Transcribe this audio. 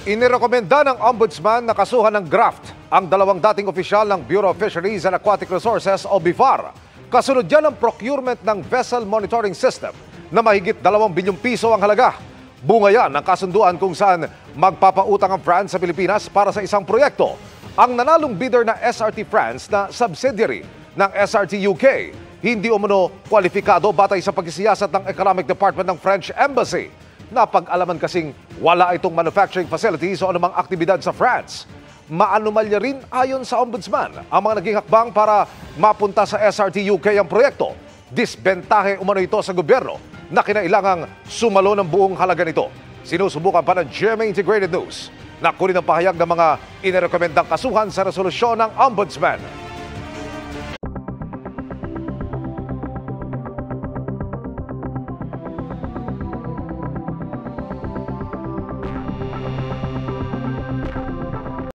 Inirekomenda ng Ombudsman na kasuhan ng graft ang dalawang dating opisyal ng Bureau of Fisheries and Aquatic Resources o BFAR. Kasunod yan ang procurement ng Vessel Monitoring System na mahigit 2 bilyong piso ang halaga. Bunga yan ng kasunduan kung saan magpapautang ang France sa Pilipinas para sa isang proyekto. Ang nanalong bidder na SRT France na subsidiary ng SRT UK, hindi umano kwalipikado batay sa pagsisiyasat ng Economic Department ng French Embassy. Napag-alaman kasing wala itong manufacturing facilities o anumang aktibidad sa France. Maanomalya rin ayon sa Ombudsman ang mga naging hakbang para mapunta sa SRT UK ang proyekto. Disbentahe umano ito sa gobyerno na kinailangang sumalo ng buong halaga nito. Sinusubukan pa ng GMA Integrated News na kunin ang pahayag ng mga inirekomendang kasuhan sa resolusyon ng Ombudsman.